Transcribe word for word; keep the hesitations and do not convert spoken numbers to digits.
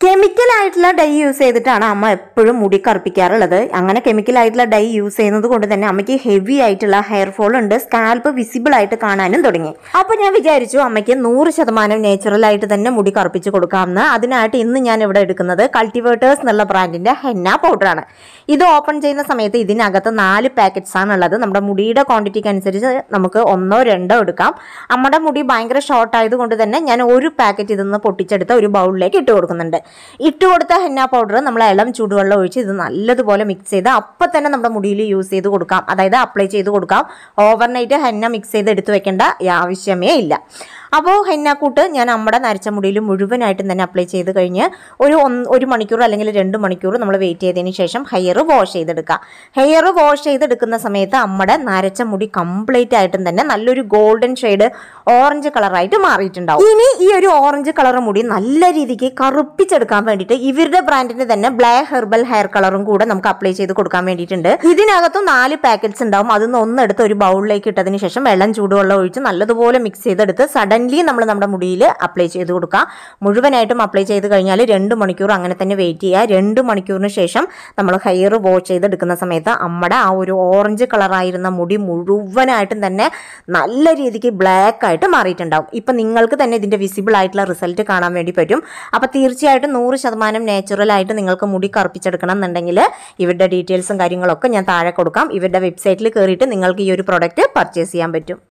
കെമിക്കലായിട്ടുള്ള dye use ചെയ്തിട്ടാണ് അമ്മ എപ്പോഴും മുടി കറുപ്പിക്കാറുള്ളത്. അങ്ങനെ കെമിക്കലായിട്ടുള്ള ഡൈ യൂസ് ചെയ്യുന്നത് കൊണ്ട് തന്നെ അമ്മയ്ക്ക് ഹെവി ആയിട്ടുള്ള ഹെയർ ഫോൾ ഉണ്ട്, സ്കാൽപ്പ് വിസിബിൾ ആയിട്ട് കാണാനും തുടങ്ങി. അപ്പോൾ ഞാൻ വിചാരിച്ചു അമ്മയ്ക്ക് നൂറ് ശതമാനം നാച്ചുറൽ ആയിട്ട് തന്നെ മുടി കറുപ്പിച്ച് കൊടുക്കാമെന്ന്. അതിനായിട്ട് ഇന്ന് ഞാൻ ഇവിടെ എടുക്കുന്നത് കൾട്ടിവേറ്റേഴ്സ് എന്നുള്ള ബ്രാൻഡിന്റെ ഹെന്ന പൗഡറാണ്. ഇത് ഓപ്പൺ ചെയ്യുന്ന സമയത്ത് ഇതിനകത്ത് നാല് പാക്കറ്റ്സ് ആണ് ഉള്ളത്. നമ്മുടെ മുടിയുടെ ക്വാണ്ടിറ്റിക്ക് അനുസരിച്ച് നമുക്ക് ഒന്നോ രണ്ടോ എടുക്കാം. അമ്മയുടെ മുടി ഭയങ്കര ഷോർട്ട് ആയതുകൊണ്ട് തന്നെ ഞാൻ ഒരു പാക്കറ്റ് ഇതിന്ന് പൊട്ടിച്ചെടുത്ത് ഒരു ബൗളിലേക്ക് ഇട്ട് കൊടുക്കുന്നുണ്ട്. ഇട്ട് കൊടുത്ത ഹെന്ന പൗഡർ നമ്മൾ ഇളം ചൂടുവെള്ളം ഒഴിച്ച് ഇത് നല്ലതുപോലെ മിക്സ് ചെയ്ത് അപ്പം തന്നെ നമ്മുടെ മുടിയിൽ യൂസ് ചെയ്ത് കൊടുക്കാം, അതായത് അപ്ലൈ ചെയ്ത് കൊടുക്കാം. ഓവർനൈറ്റ് ഹെന്ന മിക്സ് ചെയ്ത് എടുത്തു വെക്കേണ്ട ആവശ്യമേ ഇല്ല. അപ്പോൾ ഹെന്നക്കൂട്ട് ഞാൻ നമ്മുടെ നരച്ച മുടിയിൽ മുഴുവനായിട്ടും തന്നെ അപ്ലൈ ചെയ്ത് കഴിഞ്ഞ് ഒരു ഒരു മണിക്കൂർ അല്ലെങ്കിൽ രണ്ട് മണിക്കൂർ നമ്മൾ വെയിറ്റ് ചെയ്തതിന് ശേഷം ഹെയർ വാഷ് ചെയ്തെടുക്കുക. ഹെയർ വാഷ് ചെയ്തെടുക്കുന്ന സമയത്ത് നമ്മുടെ നരച്ച മുടി കംപ്ലീറ്റ് ആയിട്ടും തന്നെ നല്ലൊരു ഗോൾഡൻ ഷെയ്ഡ് ഓറഞ്ച് കളറായിട്ട് മാറിയിട്ടുണ്ടാവും. ഇനി ഈ ഒരു ഓറഞ്ച് കളർ മുടി നല്ല രീതിക്ക് കറുപ്പിച്ചെടുക്കാൻ വേണ്ടിയിട്ട് ഇവരുടെ ബ്രാൻഡിന്റെ തന്നെ ബ്ലാക്ക് ഹെർബൽ ഹെയർ കളറും കൂടെ നമുക്ക് അപ്ലൈ ചെയ്ത് കൊടുക്കാൻ വേണ്ടിയിട്ടുണ്ട്. ഇതിനകത്ത് നാല് പാക്കറ്റ്സ് ഉണ്ടാവും. അതൊന്ന് ഒന്നെടുത്ത് ഒരു ബൗളിലേക്ക് ഇട്ടതിന് ശേഷം വെള്ളം ചൂടുവെള്ളം ഒഴിച്ച് നല്ലതുപോലെ മിക്സ് ചെയ്തെടുത്ത് സഡൻ നമ്മൾ നമ്മുടെ മുടിയിൽ അപ്ലൈ ചെയ്ത് കൊടുക്കുക. മുഴുവനായിട്ടും അപ്ലൈ ചെയ്ത് കഴിഞ്ഞാൽ രണ്ട് മണിക്കൂർ അങ്ങനെ തന്നെ വെയിറ്റ് ചെയ്യുക. രണ്ട് മണിക്കൂറിന് ശേഷം നമ്മൾ ഹെയർ വാഷ് ചെയ്തെടുക്കുന്ന സമയത്ത് നമ്മുടെ ആ ഒരു ഓറഞ്ച് കളറായിരുന്ന മുടി മുഴുവനായിട്ടും തന്നെ നല്ല രീതിക്ക് ബ്ലാക്ക് ആയിട്ട് മാറിയിട്ടുണ്ടാവും. ഇപ്പം നിങ്ങൾക്ക് തന്നെ ഇതിൻ്റെ വിസിബിൾ ആയിട്ടുള്ള റിസൾട്ട് കാണാൻ വേണ്ടി പറ്റും. അപ്പോൾ തീർച്ചയായിട്ടും നൂറ് ശതമാനം നാച്ചുറൽ ആയിട്ട് നിങ്ങൾക്ക് മുടി കറുപ്പിച്ചെടുക്കണം എന്നുണ്ടെങ്കിൽ ഇവരുടെ ഡീറ്റെയിൽസും കാര്യങ്ങളൊക്കെ ഞാൻ താഴെ കൊടുക്കാം. ഇവരുടെ വെബ്സൈറ്റിൽ കയറിയിട്ട് നിങ്ങൾക്ക് ഈ ഒരു പ്രോഡക്റ്റ് പർച്ചേസ് ചെയ്യാൻ പറ്റും.